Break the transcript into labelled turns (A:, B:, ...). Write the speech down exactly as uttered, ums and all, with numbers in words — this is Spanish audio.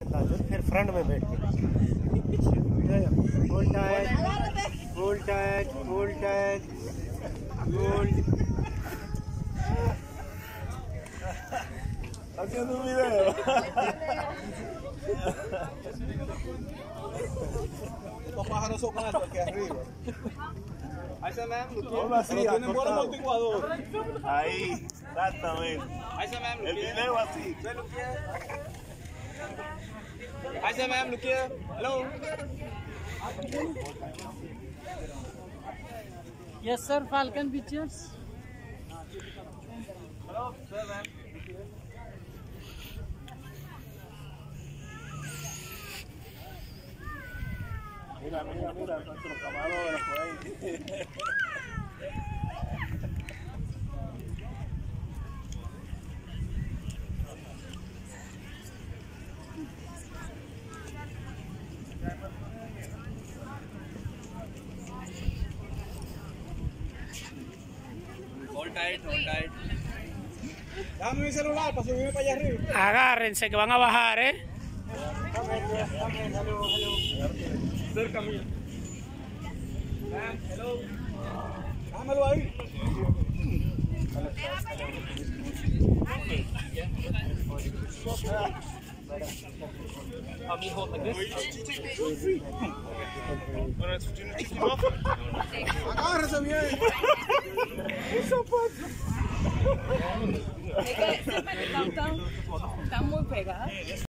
A: फिर फ्रंट में बैठ full tight full tight full tight full
B: haciendo un video.
C: Los pájaros son altos aquí arriba.
B: Ahí se me
C: Hola, sí, tienen buen amortiguador.
B: Ahí, exactamente. El video así.
D: Hi sir, ma'am, look here. Hello.
E: Yes sir, Falcon Pictures.
D: Hello, sir, ma'am.
B: Mira, mira, mira, nuestros camarógrafos ahí.
D: Hold tight, hold tight.
C: Dame mi celular para subirme para allá arriba.
E: Agárrense que van a bajar, ¿eh?
D: Cerca mío. Ma'am, hello.
C: Dámelo ahí.
D: I'll be hold like this.
C: Agárrese bien.
F: Es que siempre están, están muy pegadas.